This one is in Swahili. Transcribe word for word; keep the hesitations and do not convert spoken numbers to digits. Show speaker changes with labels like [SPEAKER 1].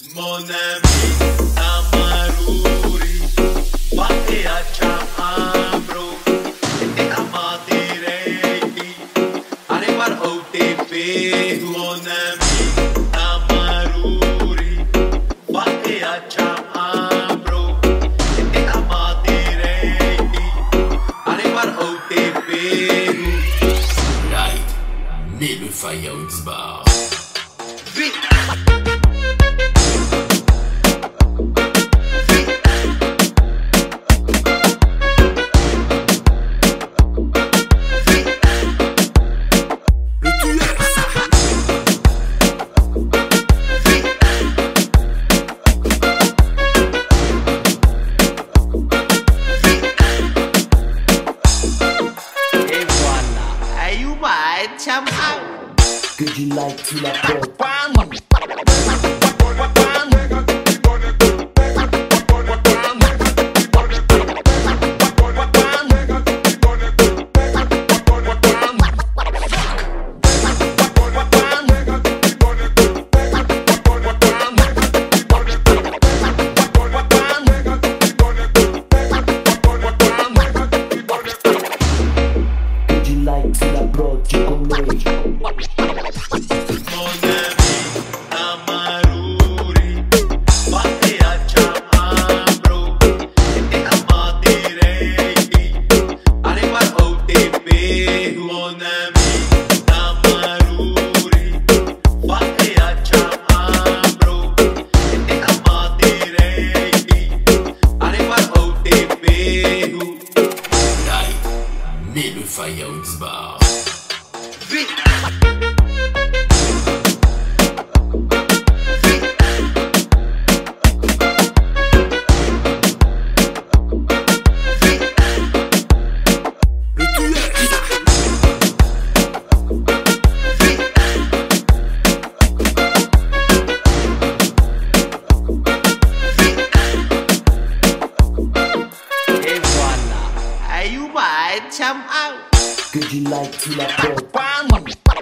[SPEAKER 1] Mon ami Amaruri, fate acciambro e te amaterei arrivar O T P. Mon ami Amaruri, fate acciambro e te amaterei arrivar O T P.
[SPEAKER 2] Light, né le Fireworksbar.
[SPEAKER 3] Could you like to la porte? Could you like to la porte con me?
[SPEAKER 2] Né le Fireworksbar.
[SPEAKER 1] Chăm out.
[SPEAKER 3] Could you like to la porte?